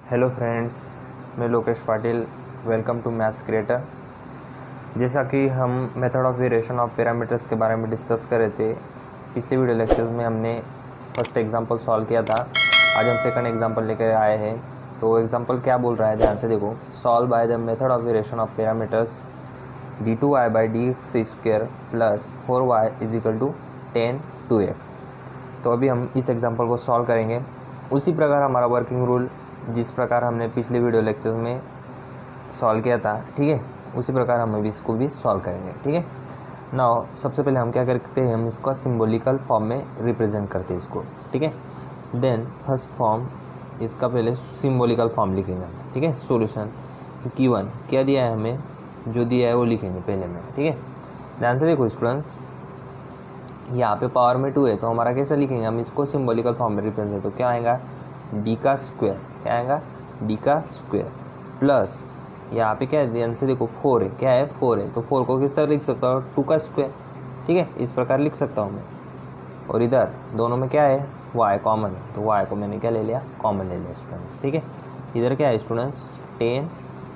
Hello friends, मैं Lokesh Patil. Welcome to maths creator. जैसा कि हम method of variation of parameters के बारे में डिस्कस कर रहे थे, पिछले वीडियो लेक्चर्स में हमने फर्स्ट एग्जांपल सॉल्व किया था। आज हम सेकंड एग्जांपल लेकर आए हैं। तो एग्जांपल क्या बोल रहा है, ध्यान से देखो। Solve by the method of variation of parameters d2y by d x square plus 4y is equal to 10 2x। तो अभी हम इस एग्जांपल को सॉल्व करेंगे उसी प्रकार हमारा वर्किंग रूल जिस प्रकार हमने पिछले वीडियो लेक्चर में सॉल्व किया था, ठीक है, उसी प्रकार हम अभी इसको भी सॉल्व करेंगे। ठीक है, नाउ सबसे पहले हम क्या करते हैं, हम इसको सिंबॉलिकल फॉर्म में रिप्रेजेंट करते हैं इसको। ठीक है, देन फर्स्ट फॉर्म इसका पहले सिंबॉलिकल फॉर्म लिखेंगे हम। ठीक है, सॉल्यूशन गिवन क्या दिया है हमें, जो दिया है वो लिखेंगे पहले में। ठीक है, ध्यान से देखो स्टूडेंट्स, यहाँ पे पावर में 2 है तो हमारा कैसे लिखेंगे, हम इसको सिंबॉलिकल फॉर्म में रिप्रेजेंट। तो क्या आएगा, डी का स्क्वायर, क्या आएगा, डी का स्क्वायर प्लस यहाँ पे क्या है, ध्यान से देखो 4 है, क्या है 4 है, तो 4 को किस तरह लिख सकता हूँ, 2 का स्क्वायर। ठीक है, इस प्रकार लिख सकता हूँ मैं। और इधर दोनों में क्या है, y कॉमन है, तो y को मैंने क्या ले लिया, कॉमन ले लिया स्टूडेंट्स। ठीक है, इधर क्या है स्टूडेंट्स, 10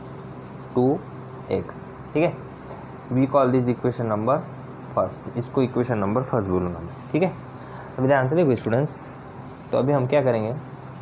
2x। ठीक है, we call this equation number first, इसको इक्वेशन नंबर फर्स्ट बोलूँगा मैं। ठीक है, अभी ध्यान से देखो स्टूडेंट्स, तो अभी हम क्या करेंगे,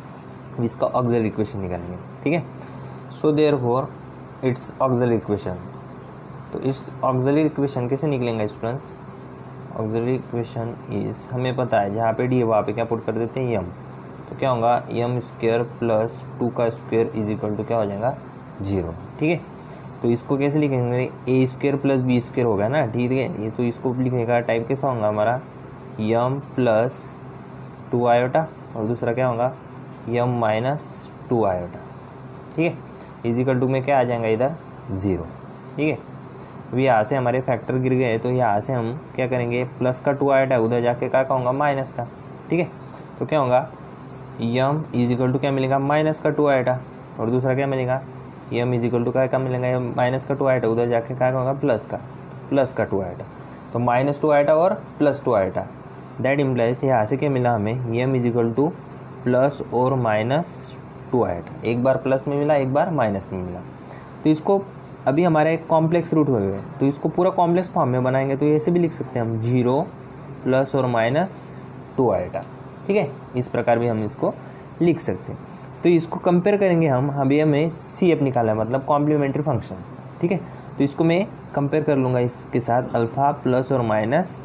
इसका ऑक्सिलरी इक्वेशन निकालेंगे। ठीक है, so therefore it's auxiliary equation. तो इस ऑक्सिलरी इक्वेशन कैसे निकलेंगे स्टूडेंट्स, ऑक्सिलरी इक्वेशन इज, हमें पता है जहाँ पे डी है वहाँ पे क्या पुट कर देते हैं, यम। तो क्या होगा, यम स्क्वायर प्लस 2 का स्क्वायर इज इक्वल टू क्या हो जाएगा, 0। ठीक है, तो इसको कैसे लिखेंगे, a square plus b square होगा ना। ठीक है, ये तो इसको लिखने का टाइप कैसा होगा हमारा, यम प्लस 2 आयोटा और दूसरा क्या होगा, यम माइनस 2 आयोटा। ठीक है, इजिकल टू में क्या आ जाएगा इधर, 0। ठीक है, अभी यहाँ से हमारे फैक्टर गिर गए तो यहाँ से हम क्या करेंगे, प्लस का 2 आयोटा उधर जाके क्या कहूँगा, माइनस का। ठीक है, तो क्या होगा, यम इजिकल टू क्या मिलेगा, माइनस का 2 आयोटा और दूसरा क्या मिलेगा, यम इजिकल टू क्या मिलेगा, माइनस का 2 आयोटा उधर जाके क्या कहूँगा, प्लस का 2 आयोटा। तो माइनस 2 आयोटा और प्लस 2 आयोटा, दैट इम्प्लाइज यहाँ से क्या मिला हमें, यम इजिकल टू प्लस और माइनस 2 आयोटा। एक बार प्लस में मिला, एक बार माइनस में मिला। तो इसको अभी हमारा एक कॉम्प्लेक्स रूट हो गया, तो इसको पूरा कॉम्प्लेक्स फॉर्म में बनाएंगे तो ऐसे भी लिख सकते हैं हम, 0 प्लस और माइनस 2 आयोटा। ठीक है, इस प्रकार भी हम इसको लिख सकते हैं। तो इसको कंपेयर करेंगे हम, अभी हमें सी एफ निकाला है, मतलब कॉम्प्लीमेंट्री फंक्शन। ठीक है, तो इसको मैं कंपेयर कर लूँगा इसके साथ, अल्फा प्लस और माइनस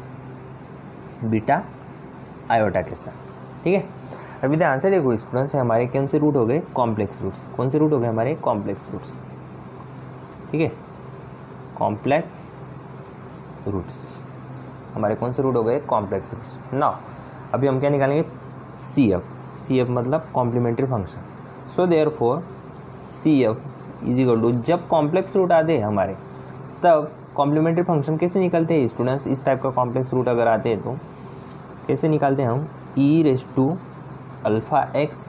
बीटा आयोटा के साथ। ठीक है, अभी ध्यान से देखो स्टूडेंट्स, हमारे कौन से रूट हो गए, कॉम्प्लेक्स रूट्स। कौन से रूट हो गए हमारे, कॉम्प्लेक्स रूट्स। ठीक है, कॉम्प्लेक्स रूट्स हमारे कौन से रूट हो गए, कॉम्प्लेक्स रूट्स। नाउ अभी हम क्या निकालेंगे, सी एफ मतलब complementary function. So therefore C F is equal to, जब कॉम्प्लेक्स रूट आते हैं हमारे तब कॉम्प्लीमेंट्री फंक्शन कैसे निकलते हैं स्टूडेंट्स, इस टाइप का कॉम्प्लेक्स रूट अगर आते हैं तो कैसे निकालते हैं हम, e raise to alpha x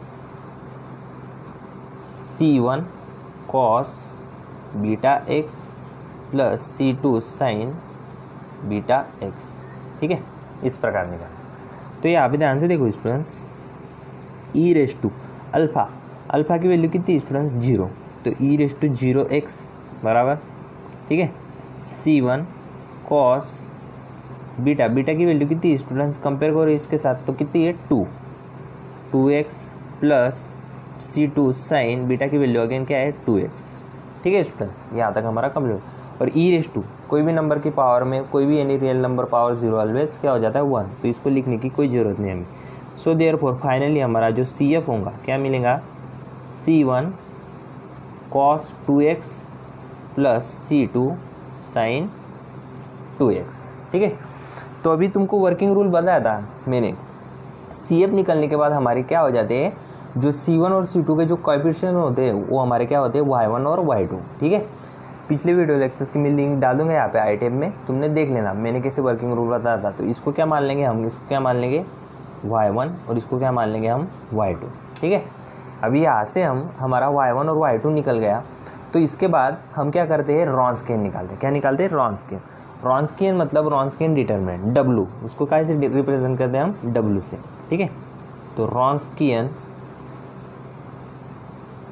C1 cos beta x plus C2 sine beta x. ठीक है, इस प्रकार निकाल। तो यहाँ पे ध्यान से देखो students, e raise to alpha की वैल्यू कितनी स्टूडेंट्स, 0, तो ई रेस टू 0x बराबर। ठीक है, C1 कॉस बीटा की वैल्यू कितनी स्टूडेंट्स, कंपेयर करो इसके साथ तो कितनी है, 2x plus C2 sine beta की वैल्यू अगेन क्या है, 2x। ठीक है स्टूडेंट्स, यहाँ तक हमारा कंप्लीट। और ई रेस टू कोई भी नंबर की पावर में, कोई भी any real number power 0 always क्या हो जाता है, 1, तो इसको लिखने की कोई ज़रूरत नहीं हमें। सो देयरफॉर फाइनली हमारा जो सी एफ होगा क्या मिलेगा, C1 cos 2x plus C2 sign 2x। ठीक है, तो अभी तुमको वर्किंग रूल बताया था मैंने, सी एफ निकलने के बाद हमारे क्या हो जाते हैं, जो C1 और C2 के जो कोएफिशिएंट होते हैं वो हमारे क्या होते हैं, y1 और y2। ठीक है, पिछले वीडियो लेक्चर्स की मैं लिंक डाल दूंगा यहाँ पे आई टैब में, तुमने देख लेना मैंने कैसे वर्किंग रूल बताया था। तो इसको क्या मान लेंगे हम, इसको क्या मान लेंगे y1 और इसको क्या मान लेंगे हम, y2। ठीक है, अभी यहाँ से हम हमारा y1 और y2 निकल गया, तो इसके बाद हम क्या करते हैं, रॉन्स्कियन निकालते हैं। क्या निकालते हैं, रॉन्स्कियन मतलब रॉन्स्कियन डिटरमिनेंट W, उसको कैसे रिप्रेजेंट करते हैं हम, W से। ठीक है, तो रॉन्स्कियन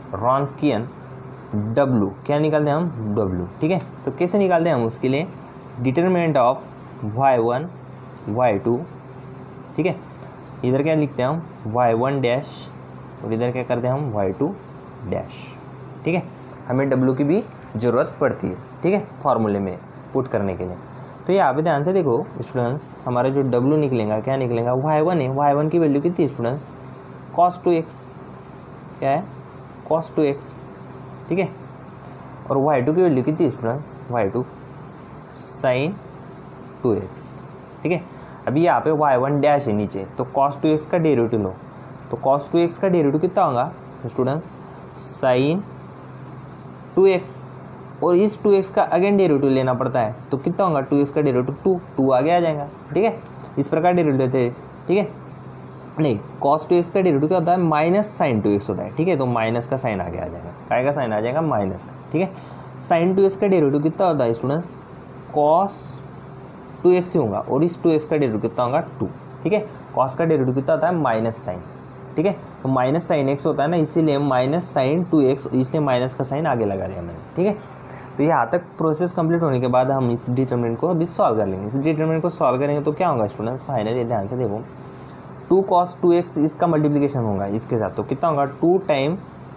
रॉन्स्कियन W, क्या निकालते हैं हम W, ठीक है। तो कैसे निकालते हैं हम उसके लिए, डिटरमिनेंट ऑफ y1 y2, ठीक है। इधर क्या लिखते हैं हम y1 डैश और इधर क्या करते हैं हम y2 डैश, ठीक है। हमें W की भी ज़रूरत पड़ती है, ठीक है, फॉर्मूले में पुट करने के लिए। तो यहाँ पे ध्यान से देखो स्टूडेंट्स, हमारा जो W निकलेगा क्या निकलेगा, y1 है, y1 की वैल्यू कितनी है स्टूडेंट्स, cos 2x, क्या है cos 2x, ठीक है। और y2 की वैल्यू कितनी है स्टूडेंट्स, y2 sin 2x, ठीक है। अभी यहाँ पे y1 डैश है नीचे, तो cos 2x का डेरिवेटिव लो, तो cos 2x का डेरिवेटिव कितना होगा स्टूडेंट्स, sin 2x, और इस 2x का अगेन डेरिवेटिव लेना पड़ता है, तो कितना होगा 2x का डेरिवेटिव 2 आगे आ जाएगा, ठीक है। इस प्रकार डेरिवेटिव लेते हैं, ठीक है। नहीं, cos 2x का डेरिवेटिव क्या होता है, माइनस साइन 2x होता है, ठीक है। तो माइनस का साइन आगे आ जाएगा, काय का साइन आ जाएगा, माइनस का, ठीक है। साइन 2x का डेरिवेटिव कितना होता है स्टूडेंट्स, cos 2x ही होगा, और इस 2x का डेरिवेटिव कितना होगा 2, ठीक है। cos का डेरिवेटिव कितना होता है, माइनस साइन, ठीक है। तो माइनस साइन x होता है ना, इसीलिए माइनस साइन 2x, इसलिए माइनस का साइन आगे लगा दिया मैंने, ठीक है। तो यहाँ तक प्रोसेस कंप्लीट होने के बाद हम इस डिटरमिनेंट को अभी सॉल्व कर लेंगे। इस डिटरमिनेंट को सॉल्व करेंगे तो क्या होगा स्टूडेंट्स, फाइनली ध्यान से देखो, 2 cos 2x इसका मल्टीप्लिकेशन होगा इसके साथ, तो कितना होगा 2 टाइम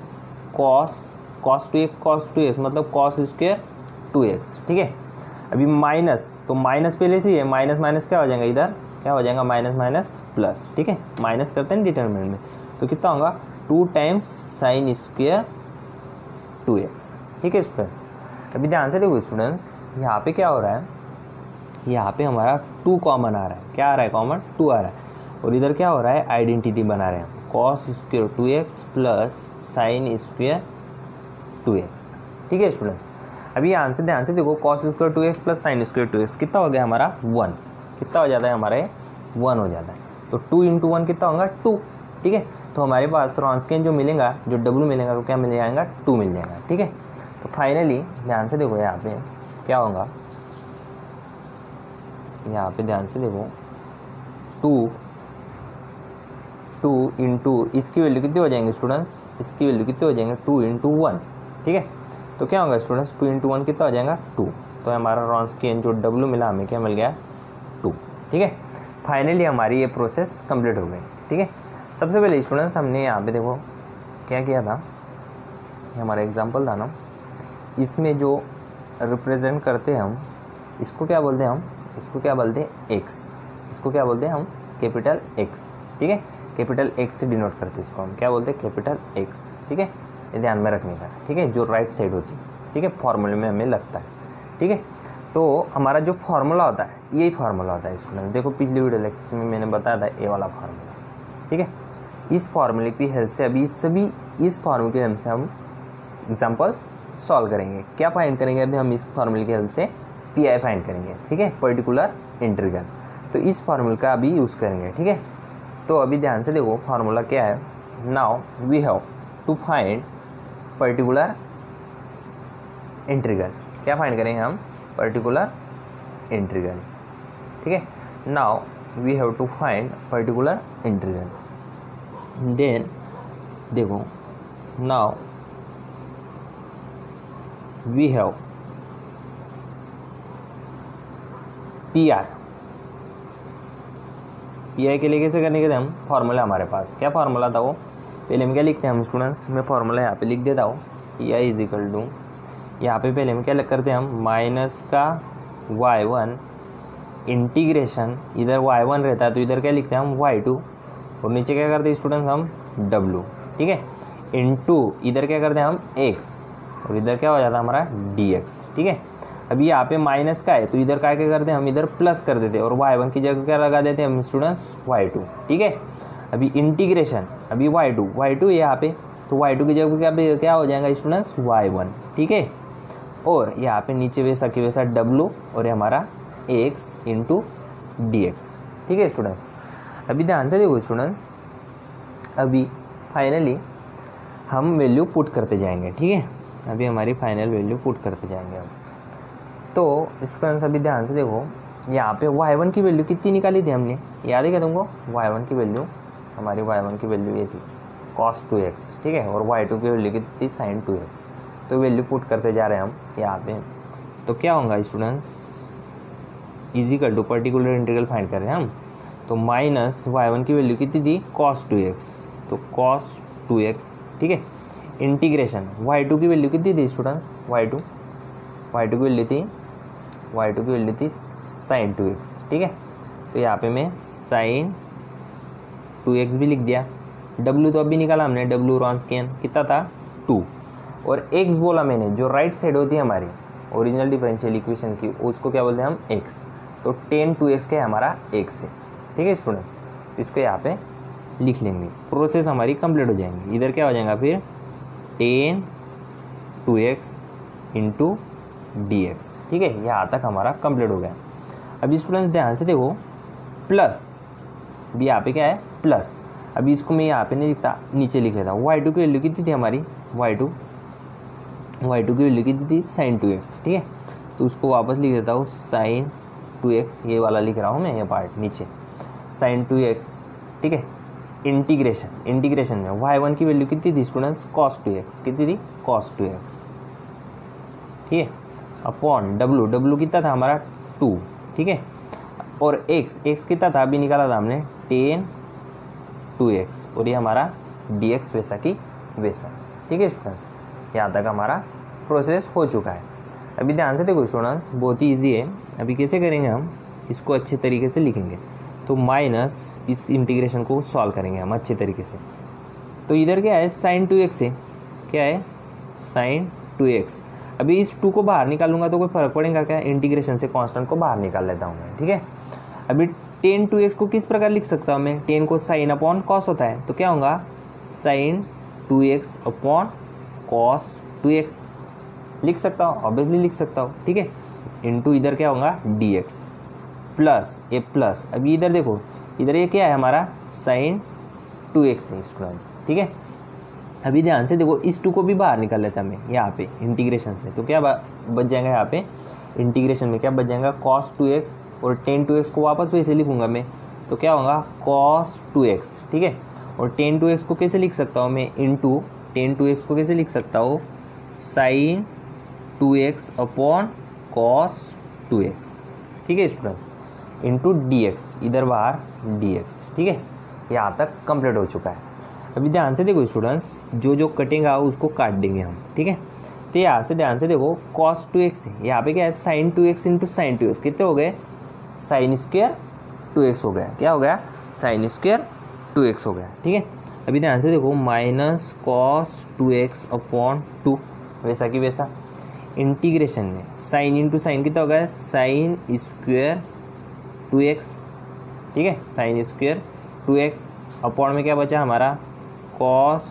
cos 2x मतलब cos स्क्वायर 2x, ठीक है। अभी माइनस, तो माइनस पहले से ही है, माइनस माइनस क्या हो जाएगा, इधर क्या हो जाएगा, माइनस माइनस प्लस, ठीक है। माइनस करते हैं डिटरमिनेंट में, तो कितना होगा 2 टाइम्स साइन स्क्वायर 2x, ठीक है स्टूडेंट्स। अभी ध्यान से देखो स्टूडेंट्स, यहाँ पे क्या हो रहा है, यहाँ पे हमारा 2 कॉमन आ रहा है, क्या आ रहा है कॉमन, 2 आ रहा है, और इधर क्या हो रहा है, आइडेंटिटी बना रहे हैं, cos square 2x plus sine square 2x, ठीक है स्टूडेंट्स। अभी यहाँ से ध्यान से देखो, cos square 2x plus sine square 2x कितना हो गया हमारा 1, कितना हो जाता है हमारे 1 हो जाता है, तो 2 इंटू 1 कितना होगा 2, ठीक है। तो हमारे पास रॉन्स्कियन जो मिलेगा, जो W मिलेगा, तो क्या मिल जाएगा 2 मिल जाएगा, ठीक है। तो फाइनली ध्यान से देखो यहाँ पे क्या होगा, यहाँ पे ध्यान से देखो 2 इंटू इसकी वैल्यू कितनी हो जाएंगे स्टूडेंट्स, इसकी वैल्यू कितनी हो जाएंगे 2 इंटू 1, ठीक है। तो क्या होगा स्टूडेंट्स 2 इंटू 1 कितना हो जाएगा 2, तो हमारा रॉन्स्कियन जो W मिला हमें क्या मिल गया 2, ठीक है। फाइनली हमारी ये प्रोसेस कंप्लीट हो गई, ठीक है। सबसे पहले स्टूडेंट्स हमने यहाँ पे देखो क्या किया था, ये हमारा एग्जाम्पल था ना, इसमें जो रिप्रेजेंट करते हैं हम, इसको क्या बोलते हैं हम, इसको क्या बोलते हैं x, इसको क्या बोलते हैं हम कैपिटल X, ठीक है। कैपिटल X से डिनोट करते हैं इसको हम क्या बोलते हैं, कैपिटल X, ठीक है। ये ध्यान में रखने का, ठीक है, जो राइट साइड होती है, ठीक है, फॉर्मूले में हमें लगता है, ठीक है। तो हमारा जो फार्मूला होता है यही फार्मूला होता है स्टूडेंट, देखो पिछली वीडियो लेक्चर में मैंने बताया था ये वाला फार्मूला, ठीक है। इस फार्मूले की हेल्प से अभी सभी इस फार्मूले की हेल्प से हम एग्जाम्पल सॉल्व करेंगे। क्या फाइंड करेंगे अभी हम इस फार्मूले की हेल्प से, PI फाइंड करेंगे, ठीक है, पर्टिकुलर इंटीग्रल। तो इस फार्मूले का अभी यूज़ करेंगे, ठीक है। तो अभी ध्यान से देखो फार्मूला क्या है, now we have to find particular integral, क्या फाइंड करेंगे हम, पर्टिकुलर इंटीग्रल, ठीक है। Now we have to find particular integral, then देखो नाउ वी हैव PI के लिए कैसे करने के थे हम, फार्मूला हमारे पास क्या फार्मूला था वो, पहले हम क्या लिखते हैं हम स्टूडेंट्स, मैं फार्मूला यहाँ पे लिख देता हूँ, PI इज इक्वल टू, यहाँ पे पहले हम क्या करते हैं हम माइनस का y1 इंटीग्रेशन, इधर y1 रहता है तो इधर क्या लिखते हैं हम y2, और नीचे क्या करते हैं स्टूडेंट्स हम W, ठीक है, इनटू इधर क्या करते हैं हम x, और इधर क्या हो जाता है हमारा dx, ठीक है। अभी यहाँ पे माइनस का है तो इधर क्या करते हैं हम, इधर प्लस कर देते हैं, और y1 की जगह क्या लगा देते हैं हम स्टूडेंट्स y2, ठीक है। अभी इंटीग्रेशन, अभी y2 यहाँ पे, तो y2 की जगह क्या हो जाएगा स्टूडेंट्स y1, ठीक है। और यहाँ पे नीचे वैसा कि वैसा W, और ये हमारा x इंटू dx, ठीक है स्टूडेंट्स। अभी ध्यान से देखो स्टूडेंट्स, अभी फाइनली हम वैल्यू पुट करते जाएंगे, ठीक है। अभी हमारी फाइनल वैल्यू पुट करते जाएंगे हम। तो स्टूडेंट्स अभी ध्यान से देखो, यहाँ पे y1 की वैल्यू कितनी निकाली थी हमने, याद है क्या तुमको, y1 की वैल्यू, हमारी y1 की वैल्यू ये थी cos 2x, ठीक है, और y2 की वैल्यू कितनी थी sin 2x। तो वैल्यू पुट करते जा रहे हैं हम यहाँ पे, तो क्या होगा students, is equal to particular integral find कर रहे हैं हम, तो माइनस y1 की वैल्यू कितनी थी cos 2x, तो cos 2x, ठीक है, इंटीग्रेशन y2 की वैल्यू कितनी थी स्टूडेंट्स, y2 की वैल्यू थी sin 2x, ठीक है, तो यहाँ पे मैं sin 2x भी लिख दिया। w तो अभी निकाला हमने, w रॉन्स्कियन कितना था 2, और x बोला मैंने, जो राइट साइड होती है हमारी ओरिजिनल डिफरेंशियल इक्वेशन की, उसको क्या बोलते हैं हम x, तो tan 2x क्या है हमारा x है, ठीक है स्टूडेंट्स। इसको यहाँ पे लिख लेंगे, प्रोसेस हमारी कंप्लीट हो जाएंगी। इधर क्या हो जाएगा फिर tan 2x इंटू dx, ठीक है, यहाँ तक हमारा कंप्लीट हो गया। अभी स्टूडेंट्स ध्यान से देखो, प्लस भी यहाँ पे क्या है प्लस, अभी इसको मैं यहाँ पे नहीं लिखता, नीचे लिख लेता हूँ। y2 की वैल्यू कितनी थी हमारी, y2 की वैल्यू कितनी थी sin 2x, ठीक है, तो उसको वापस लिख देता हूँ sin 2x, ये वाला लिख रहा हूँ मैं, ये पार्ट नीचे sin 2x, ठीक है, इंटीग्रेशन में y1 की वैल्यू कितनी थी स्टूडेंट्स cos 2x, कितनी थी cos 2x, ठीक है, अपॉन w कितना था हमारा 2, ठीक है, और x कितना था अभी निकाला था हमने tan 2x, और ये हमारा dx वैसा की वैसा, ठीक है स्टूडेंट्स। यहाँ तक हमारा प्रोसेस हो चुका है। अभी ध्यान से देखो स्टूडेंट्स, बहुत ही ईजी है। अभी कैसे करेंगे हम इसको, अच्छे तरीके से लिखेंगे, तो माइनस इस इंटीग्रेशन को सॉल्व करेंगे हम अच्छे तरीके से। तो इधर क्या है sin 2x है, क्या है sin 2x। अभी इस 2 को बाहर निकालूंगा तो कोई फर्क पड़ेगा क्या, इंटीग्रेशन से कांस्टेंट को बाहर निकाल लेता हूँ मैं, ठीक है। अभी tan 2x को किस प्रकार लिख सकता हूँ मैं, tan को sin अपॉन cos होता है, तो क्या होगा sin 2x upon cos 2x लिख सकता हूँ, ऑब्वियसली लिख सकता हूँ, ठीक है, इंटू इधर क्या होगा dx प्लस ये प्लस, अभी इधर देखो, इधर ये क्या है हमारा sin 2x है स्टूडेंट्स, ठीक है। अभी ध्यान से देखो, इस 2 को भी बाहर निकाल लेता मैं यहाँ पे इंटीग्रेशन से, तो क्या बच जाएगा यहाँ पे इंटीग्रेशन में, क्या बच जाएगा cos 2x, और tan 2x को वापस वैसे लिखूंगा मैं, तो क्या होगा cos 2x, ठीक है, और tan 2x को कैसे लिख सकता हूँ मैं, इंटू tan 2x को कैसे लिख सकता हूँ sin 2x upon cos 2x, ठीक है स्टूडेंट्स, इंटू dx, इधर बाहर dx, ठीक है, यहाँ तक कंप्लीट हो चुका है। अभी ध्यान से देखो स्टूडेंट्स, जो कटेगा उसको काट देंगे हम, ठीक है। तो यहाँ से ध्यान से देखो cos 2x है, यहाँ पे क्या है sin 2x into sin 2x, कितने हो गए sin स्क्वायर 2x हो गया, क्या हो गया sin स्क्वायर 2x हो गया, ठीक है। अभी ध्यान से देखो माइनस cos 2x अपॉन 2, वैसा कि वैसा, इंटीग्रेशन में sin इंटू साइन कितना हो गया sin स्क्वायर 2x, ठीक है, sin स्क्वायर 2x अपॉन में क्या बचा हमारा cos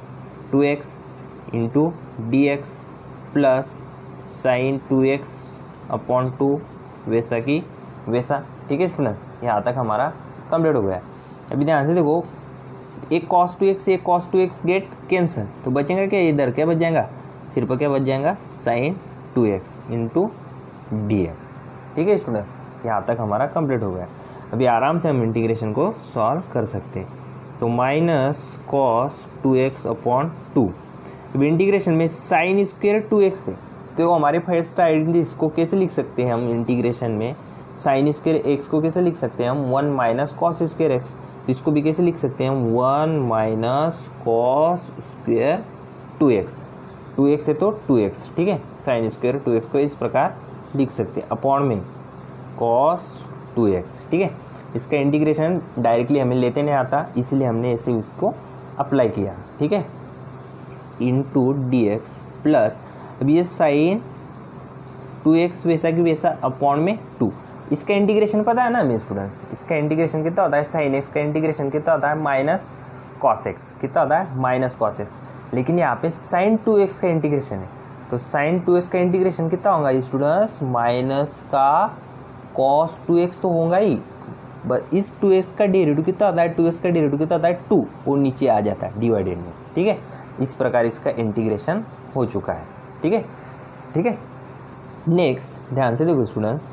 2x into dx plus sin 2x upon 2, वैसा कि वैसा, ठीक है स्टूडेंट्स। यहाँ तक हमारा कंप्लीट हो गया। अभी ध्यान से देखो, एक cos 2x से एक cos 2x गेट कैंसिल, तो बचेगा क्या, इधर क्या बच जाएगा, सिर्फ क्या बच जाएगा sin 2x इंटू dx, ठीक है स्टूडेंट्स। यहाँ तक हमारा कंप्लीट हो गया। अभी आराम से हम इंटीग्रेशन को सॉल्व कर सकते हैं। तो माइनस cos 2x अपॉन 2, अब इंटीग्रेशन में sin स्क्वायर 2x है, तो हमारे फर्स्ट आइडेंटिटी, इसको कैसे लिख सकते हैं हम इंटीग्रेशन में, sin स्क्वायर x को कैसे लिख सकते हैं हम 1 माइनस cos स्क्वायर x, तो इसको भी कैसे लिख सकते हैं हम 1 माइनस cos स्क्वायर 2x है तो 2x, ठीक है, sin स्क्वायर 2x को इस प्रकार लिख सकते हैं अपॉन में cos 2x, ठीक है। इसका इंटीग्रेशन डायरेक्टली हमें लेते नहीं आता, इसलिए हमने ऐसे इसको अप्लाई किया, ठीक है, इंटू dx प्लस, अब ये sin 2x वैसा कि वैसा अपॉन में 2, इसका इंटीग्रेशन पता है ना हमें स्टूडेंट्स, इसका इंटीग्रेशन कितना होता है, sin x का इंटीग्रेशन कितना होता है माइनस cos x, कितना होता है माइनस cos x, लेकिन यहाँ पे sin 2x का इंटीग्रेशन है, तो sin 2x का इंटीग्रेशन कितना होगा स्टूडेंट्स, माइनस का cos 2x तो होगा ही, बस इस 2x का डेरिवेटिव कितना होता है, 2x का डेरिवेटिव कितना होता है 2, वो नीचे आ जाता है डिवाइडेड में, ठीक है। इस प्रकार इसका इंटीग्रेशन हो चुका है, ठीक है, ठीक है। नेक्स्ट ध्यान से देखो स्टूडेंट्स,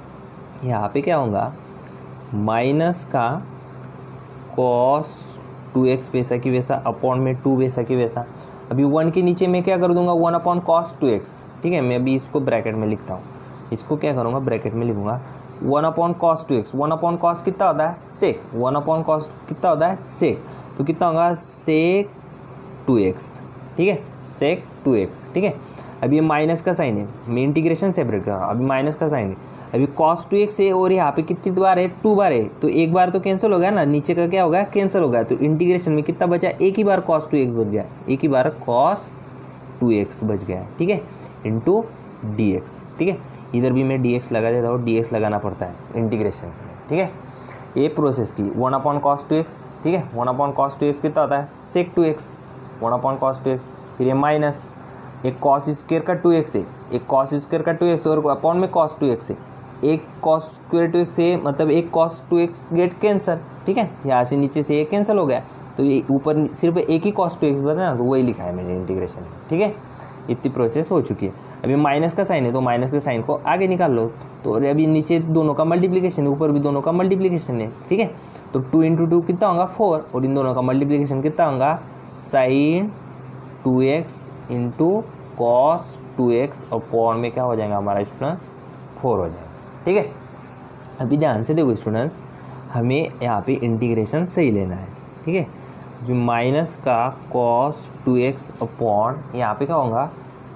यहाँ पे क्या होगा, माइनस का cos 2x वैसा की वैसा अपॉन में 2 वैसा की वैसा। अभी 1 के नीचे मैं क्या कर दूंगा 1 अपॉन कॉस 2x, ठीक है। मैं अभी इसको ब्रैकेट में लिखता हूँ, इसको क्या करूँगा ब्रैकेट में लिखूंगा 1 upon cos 2x। 1 upon cos कितना होता है सेक, 1 अपॉन कॉस कितना होता है सेक, तो कितना होगा सेक 2x, ठीक है, सेक 2x, ठीक है। अभी ये माइनस का साइन है, मैं इंटीग्रेशन सेपरेट कर रहा हूँ, अभी माइनस का साइन है। अभी cos 2x है और यहाँ पे कितनी बार है 2 बार है, तो एक बार तो कैंसिल हो गया ना, नीचे का क्या होगा कैंसिल हो गया, तो इंटीग्रेशन में कितना बचा एक ही बार cos 2x बच गया, एक ही बार cos 2x बच गया, ठीक है, इंटू dx, ठीक है। इधर भी मैं dx लगा देता हूँ, dx लगाना पड़ता है इंटीग्रेशन में, ठीक है। ये प्रोसेस की 1 अपॉन कॉस 2x, ठीक है, 1 अपॉन कॉस 2x कितना होता है सेक 2x, 1 अपॉन कॉस 2x, फिर ये माइनस एक कॉस स्क्वायर का 2x है, एक कॉस स्क्वायर का 2x और अपॉन में कॉस 2x है, एक कॉस स्क्वायर 2x है, मतलब एक कॉस 2x गेट कैंसल, ठीक है, यहाँ से नीचे से एक कैंसिल हो गया, तो ये ऊपर सिर्फ एक ही कॉस 2x बचा ना, तो वही लिखा है मैंने इंटीग्रेशन में, ठीक है। इतनी प्रोसेस हो चुकी है। अभी माइनस का साइन है तो माइनस के साइन को आगे निकाल लो, तो अभी नीचे दोनों का मल्टीप्लीकेशन है, ऊपर भी दोनों का मल्टीप्लीकेशन है, ठीक है। तो 2 इंटू 2 कितना होगा 4, और इन दोनों का मल्टीप्लीकेशन कितना होगा sign 2x into cos 2x upon में क्या हो जाएगा हमारा स्टूडेंट्स 4 हो जाएगा, ठीक है। अभी ध्यान से देखो स्टूडेंट्स, हमें यहाँ पे इंटीग्रेशन सही लेना है, ठीक है। जो माइनस का कॉस 2x अपॉन यहाँ पे क्या होगा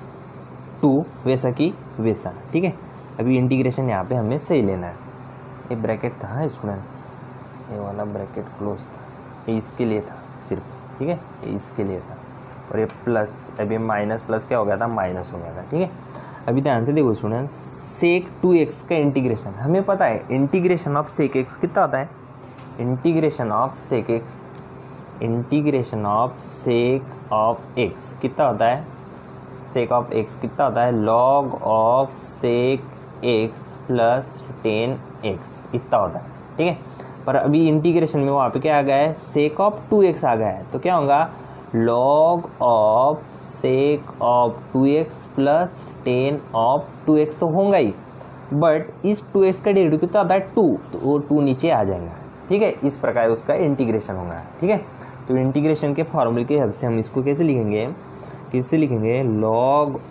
2 वैसा की वैसा, ठीक है। अभी इंटीग्रेशन यहाँ पे हमें सही लेना है। ये ब्रैकेट था स्टूडेंट्स, ये वाला ब्रैकेट क्लोज था, ये इसके लिए था सिर्फ, ठीक है, ये इसके लिए था, और ये प्लस, अभी माइनस प्लस क्या हो गया था माइनस हो गया था, ठीक है। अभी ध्यान से देखो स्टूडेंट्स, सेक 2x का इंटीग्रेशन हमें पता है, इंटीग्रेशन ऑफ सेक x कितना होता है, integration of sec x, integration of sec of x कितना होता है, सेक ऑफ x कितना होता है log of sec x plus 10x इतना होता है, ठीक है। पर अभी इंटीग्रेशन में वहाँ पे क्या आ गया है सेक ऑफ 2x आ गया है, तो क्या होगा log of sec of 2x plus 10 of 2x तो होगा ही, बट इस 2x का डेरिवेटिव कितना आता है 2, तो वो 2 नीचे आ जाएगा, ठीक है। इस प्रकार उसका इंटीग्रेशन होगा, ठीक है। तो इंटीग्रेशन के फॉर्मूले के हेल्प से हम इसको कैसे लिखेंगे, log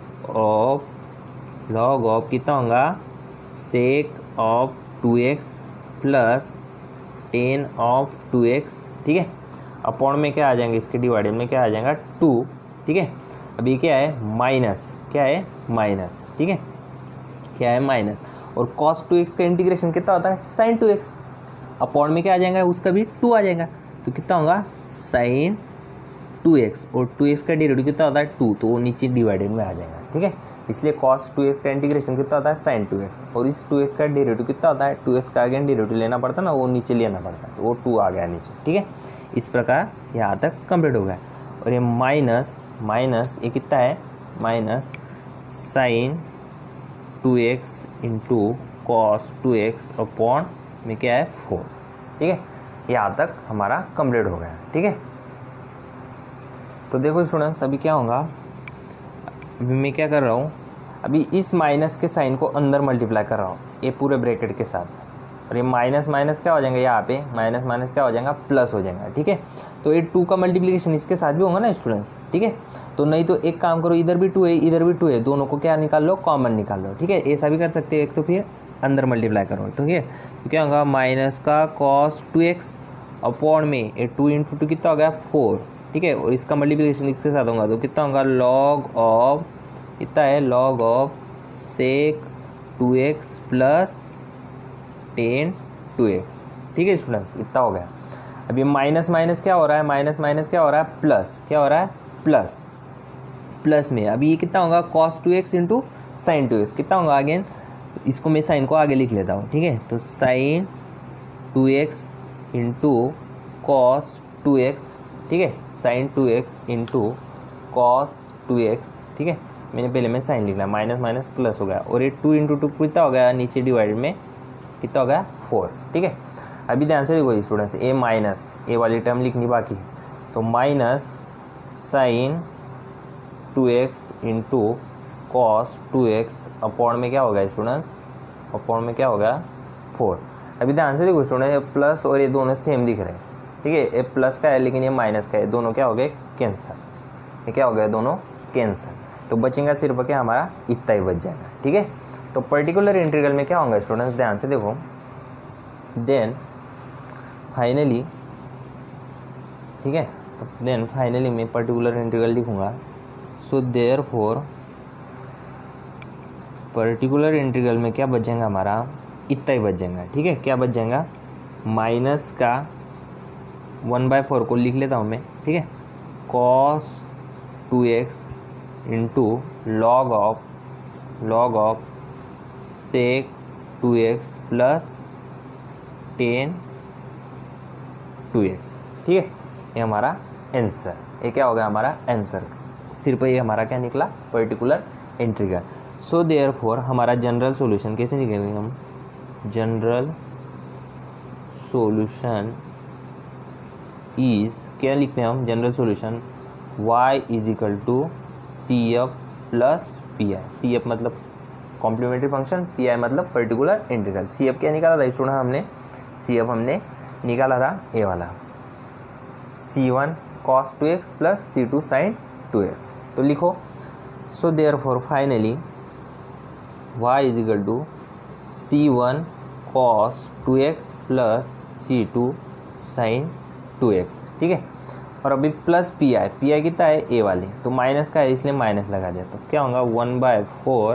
ऑफ कितना होगा सेक of 2x plus 10 of 2x, ठीक है, अपॉन में क्या आ जाएंगे इसके डिवाइडेड में क्या आ जाएगा 2, ठीक है। अभी क्या है माइनस, क्या है माइनस, ठीक है, क्या है माइनस, और cos 2x का इंटीग्रेशन कितना होता है sin 2x, अपॉन में क्या आ जाएगा उसका भी 2 आ जाएगा, तो कितना होगा sin 2x, और 2x का डेरिवेटिव कितना होता है 2, तो वो नीचे डिवाइडेड में आ जाएगा, ठीक है। इसलिए cos 2x का इंटीग्रेशन कितना होता है sin 2x, और इस 2x का डेरिवेटिव कितना होता है 2x का अगेन डेरिवेटिव लेना पड़ता है ना, वो नीचे लेना पड़ता है, तो वो 2 आ गया नीचे, ठीक है। इस प्रकार यहाँ तक कंप्लीट हो गया। और ये माइनस ये कितना है minus sine 2x into cos 2x upon में क्या है 4, ठीक है। यहाँ तक हमारा कंप्लीट हो गया, ठीक है। तो देखो स्टूडेंट्स अभी क्या होगा, अभी मैं क्या कर रहा हूँ, अभी इस माइनस के साइन को अंदर मल्टीप्लाई कर रहा हूँ ये पूरे ब्रैकेट के साथ, और ये माइनस माइनस क्या हो जाएगा यहाँ पे माइनस माइनस क्या हो जाएगा प्लस हो जाएगा, ठीक है। तो ये 2 का मल्टीप्लिकेशन इसके साथ भी होगा ना स्टूडेंट्स, ठीक है। तो नहीं तो एक काम करो, इधर भी 2 है इधर भी 2 है, दोनों को क्या निकाल लो कॉमन निकाल लो, ठीक है। ऐसा भी कर सकते हो, एक तो फिर अंदर मल्टीप्लाई करो, तो ठीक है। तो क्या होगा माइनस का कॉस 2x अपॉन में ये 2 इंटू 2 कितना हो गया 4, ठीक है, और इसका मल्टीप्लिकेशन इसके साथ होगा तो कितना होगा लॉग ऑफ कितना है log of sec 2x plus 10 2x, ठीक है स्टूडेंट्स, इतना हो गया। अभी माइनस माइनस क्या हो रहा है माइनस माइनस क्या हो रहा है प्लस, क्या हो रहा है प्लस, प्लस में अभी ये कितना होगा cos 2x into sine 2x कितना होगा, अगेन इसको मैं साइन को आगे लिख लेता हूँ, ठीक है। तो sign 2x into cos 2x, ठीक है, sign 2x into cos 2x, ठीक है। मैंने पहले में साइन लिखना, माइनस माइनस प्लस हो गया, और ये 2 इंटू 2 कितना हो गया नीचे डिवाइडेड में कितना हो गया 4, ठीक है। अभी ध्यान से देखो स्टूडेंट्स, ए माइनस ए वाली टर्म लिखनी बाकी है, तो minus sine 2x into cos 2x upon में क्या होगा स्टूडेंट्स, अपॉन में क्या होगा 4। अभी ध्यान से देखो स्टूडेंट, प्लस और ये दोनों सेम दिख रहे हैं, ठीक है, ये प्लस का है लेकिन ये माइनस का है, दोनों क्या हो गए कैंसर, ये क्या हो गया दोनों कैंसर। तो बचेगा सिर्फ क्या हमारा इतना ही बच जाएगा। ठीक है, तो पर्टिकुलर इंटीग्रल में क्या होगा स्टूडेंट्स, ध्यान से देखो, देन फाइनली, ठीक है, तो देन फाइनली मैं पर्टिकुलर इंटीग्रल लिखूंगा। सो देयरफॉर पर्टिकुलर इंटीग्रल में क्या बच जाएगा हमारा, इतना ही बच जाएगा। ठीक है, क्या बच जाएगा, माइनस का 1/4 को लिख लेता हूँ मैं। ठीक है, cos 2x into log of sec 2x plus 10 2x। ठीक है, ये हमारा आंसर, ये क्या हो गया हमारा आंसर, सिर्फ ये हमारा क्या निकला पर्टिकुलर इंटीग्रल। सो देयरफॉर हमारा जनरल सॉल्यूशन कैसे निकलेंगे हम, जनरल सॉल्यूशन इज, क्या लिखते हैं हम general solution, y is equal to C F plus P I. C F मतलब कॉम्प्लीमेंट्री फंक्शन, पी आई मतलब पर्टिकुलर इंटीग्रल। सी एफ क्या निकाला था स्टूडेंट हमने, सी एफ हमने निकाला था ए वाला, C1 cos 2x plus C2 sin 2x। तो लिखो, so therefore finally y is equal to C1 cos 2x plus C2 sin 2x। ठीक है, और अभी प्लस पी आई कितना है ए वाली, तो माइनस का है इसलिए माइनस लगा दिया, तो क्या होगा 1/4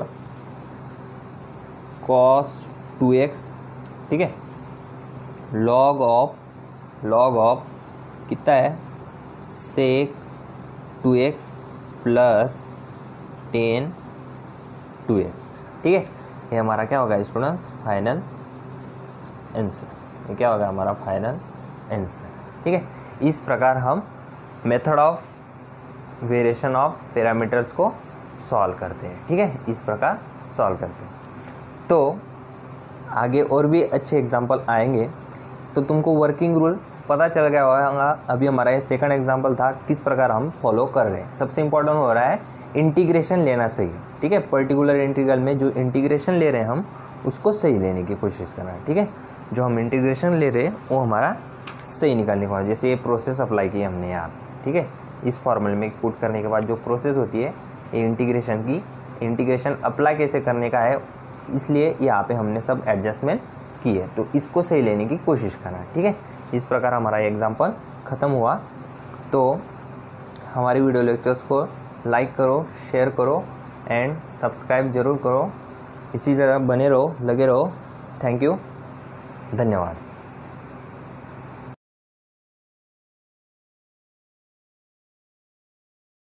cos 2x। ठीक है, लॉग ऑफ कितना है sec 2x प्लस 10 2x। ठीक है, ये हमारा क्या होगा स्टूडेंट्स फाइनल आंसर, ये क्या होगा हमारा फाइनल आंसर। ठीक है, इस प्रकार हम method of variation of parameters को सॉल्व करते हैं। ठीक है, इस प्रकार सॉल्व करते हैं। तो आगे और भी अच्छे एग्जाम्पल आएंगे, तो तुमको वर्किंग रूल पता चल गया होगा। अभी हमारा ये सेकंड एग्जाम्पल था, किस प्रकार हम फॉलो कर रहे हैं। सबसे इंपॉर्टेंट हो रहा है इंटीग्रेशन लेना सही। ठीक है, पर्टिकुलर इंटीग्रल में जो इंटीग्रेशन ले रहे हैं हम उसको सही लेने की कोशिश करना है। ठीक है, जो हम इंटीग्रेशन ले रहे हैं वो हमारा सही निकालने का, जैसे ये प्रोसेस अप्लाई की हमने यहाँ। ठीक है, इस फॉर्मूले में पुट करने के बाद जो प्रोसेस होती है ये इंटीग्रेशन की, इंटीग्रेशन अप्लाई कैसे करने का है, इसलिए यहाँ पे हमने सब एडजस्टमेंट की है, तो इसको सही लेने की कोशिश करना है। ठीक है, इस प्रकार हमारा एग्जाम्पल ख़त्म हुआ। तो हमारी वीडियो लेक्चर्स को लाइक करो, शेयर करो एंड सब्सक्राइब जरूर करो। इसी तरह बने रहो, लगे रहो। थैंक यू, धन्यवाद।